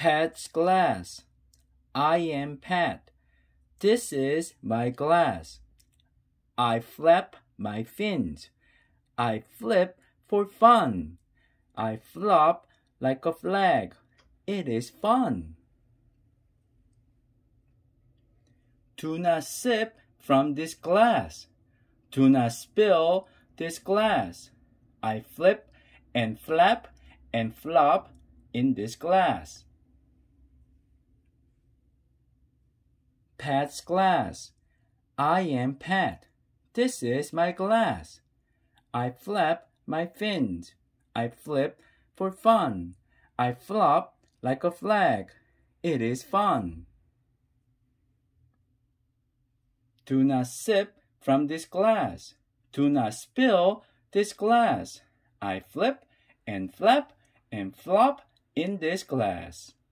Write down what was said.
Pet's glass. I am Pat. This is my glass. I flap my fins. I flip for fun. I flop like a flag. It is fun. Do not sip from this glass. Do not spill this glass. I flip and flap and flop in this glass. Pat's glass. I am Pat. This is my glass. I flap my fins. I flip for fun. I flop like a flag. It is fun. Do not sip from this glass. Do not spill this glass. I flip and flap and flop in this glass.